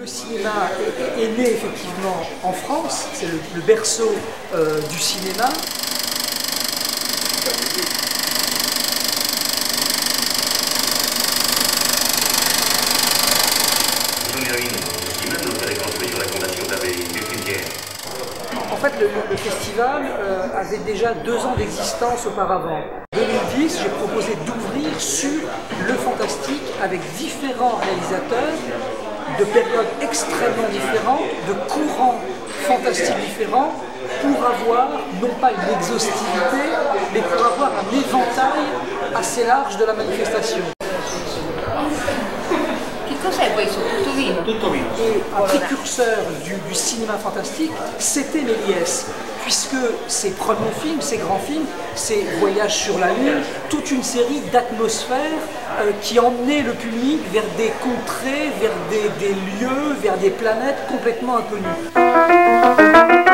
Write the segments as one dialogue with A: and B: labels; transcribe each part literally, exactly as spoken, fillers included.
A: Le cinéma est, est né effectivement en France, c'est le, le berceau euh, du cinéma. En fait, le, le festival euh, avait déjà deux ans d'existence auparavant. En deux mille dix, j'ai proposé d'ouvrir sur le fantastique avec différents réalisateurs de périodes extrêmement différentes, de courants fantastiques différents, pour avoir non pas une exhaustivité, mais pour avoir un éventail assez large de la manifestation.
B: Cos'è questo? Tutto vino?
A: Tutto vino. Et un précurseur du, du cinéma fantastique, c'était Méliès, puisque ses premiers films, ses grands films, ses Voyages sur la Lune, toute une série d'atmosphères euh, qui emmenaient le public vers des contrées, vers des, des lieux, vers des planètes complètement inconnues.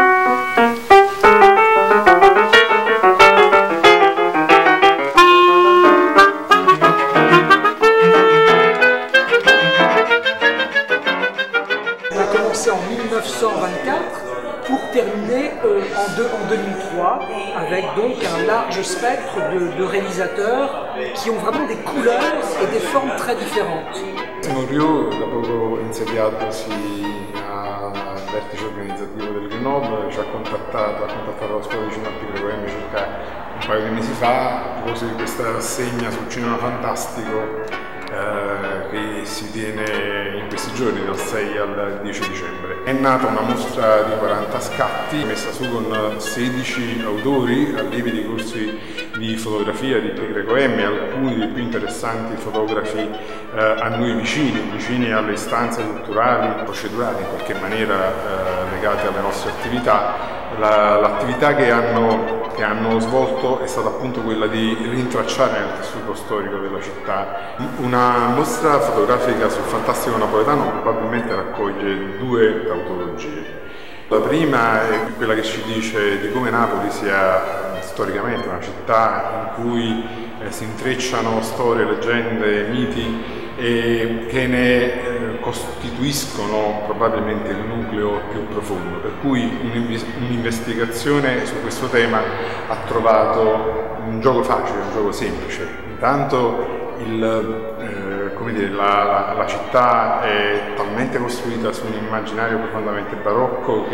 A: En mille neuf cent vingt-quatre pour terminer euh, en, deux, en deux mille trois avec donc un large spectre de, de réalisateurs qui ont vraiment des couleurs et des formes très différentes.
C: Rio, da poco insediatosi al vertice organizzativo del Grenoble, ci ha contattato, ha contattato la scuola di cinema P. Greco circa un paio di mesi fa a proposito di questa rassegna sul cinema fantastico Eh, che si tiene in questi giorni dal sei al dieci dicembre. È nata una mostra di quaranta scatti messa su con sedici autori allievi di corsi di fotografia di P. Greco Emmi, alcuni dei più interessanti fotografi eh, a noi vicini, vicini alle istanze culturali, procedurali in qualche maniera eh, legate alle nostre attività. L'attività che hanno, che hanno svolto è stata appunto quella di rintracciare nel tessuto storico della città. Una mostra fotografica sul fantastico napoletano probabilmente raccoglie due tautologie. La prima è quella che ci dice di come Napoli sia storicamente una città in cui eh, si intrecciano storie, leggende, miti e che ne eh, costituiscono probabilmente il nucleo più profondo, per cui un'investigazione su questo tema ha trovato un gioco facile, un gioco semplice. Intanto il, eh, come dire, la, la, la città è talmente costruita su un immaginario profondamente barocco che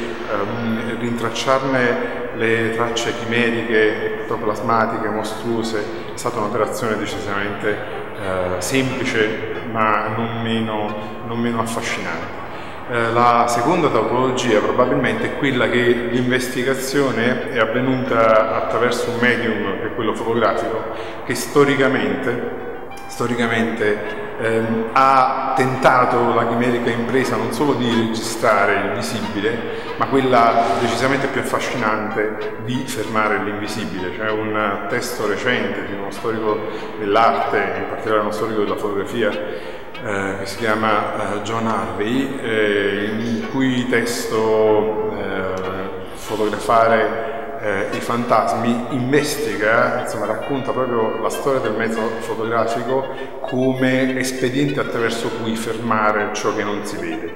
C: ehm, rintracciarne le tracce chimeriche, ectoplasmatiche, mostruose è stata un'operazione decisamente eh, semplice ma non meno, non meno affascinante. Eh, la seconda tautologia probabilmente è quella che l'investigazione è avvenuta attraverso un medium, che è quello fotografico, che storicamente storicamente ehm, ha tentato la chimerica impresa non solo di registrare il visibile, ma quella decisamente più affascinante di fermare l'invisibile. C'è un testo recente di uno storico dell'arte, in particolare uno storico della fotografia, eh, che si chiama eh, John Harvey, eh, in cui testo eh, fotografare Eh, i fantasmi investiga, insomma racconta proprio la storia del mezzo fotografico come espediente attraverso cui fermare ciò che non si vede.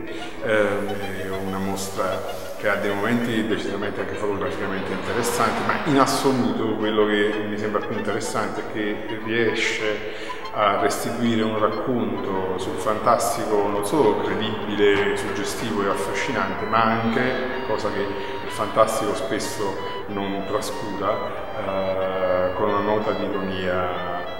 C: Eh, è una mostra che ha dei momenti decisamente anche fotograficamente interessanti, ma in assoluto quello che mi sembra più interessante è che riesce a restituire un racconto sul fantastico non solo credibile, suggestivo e affascinante, ma anche, cosa che il fantastico spesso non trascura, eh, con una nota di ironia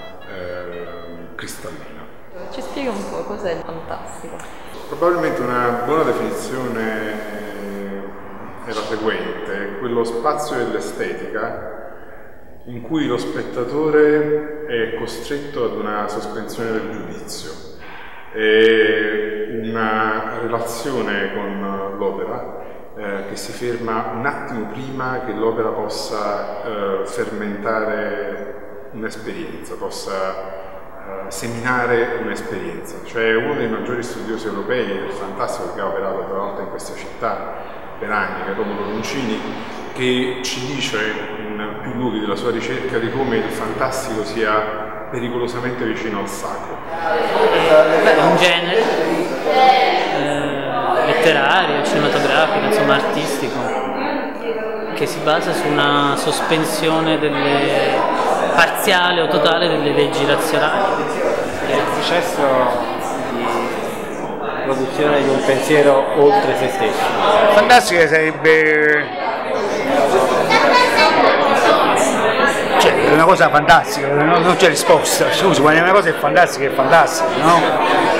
C: eh, cristallina.
B: Ci spiega un po' cos'è il fantastico?
C: Probabilmente una buona definizione è la seguente: quello spazio dell'estetica in cui lo spettatore è costretto ad una sospensione del giudizio, è una relazione con l'opera eh, che si ferma un attimo prima che l'opera possa eh, fermentare un'esperienza, possa eh, seminare un'esperienza. Cioè uno dei maggiori studiosi europei del fantastico, che ha operato tra l'altro in questa città per anni, che è Romolo Roncini, che ci dice in più luoghi della sua ricerca di come il fantastico sia pericolosamente vicino al sacro.
D: Beh, un genere. Eh... letterario, cinematografico, insomma artistico, che si basa su una sospensione delle, parziale o totale delle leggi razionali.
E: È il processo di produzione di un pensiero oltre se stesso.
F: Fantastica sarebbe, cioè, è una cosa fantastica, non c'è risposta. Scusi, quando una cosa è fantastica è fantastica, no?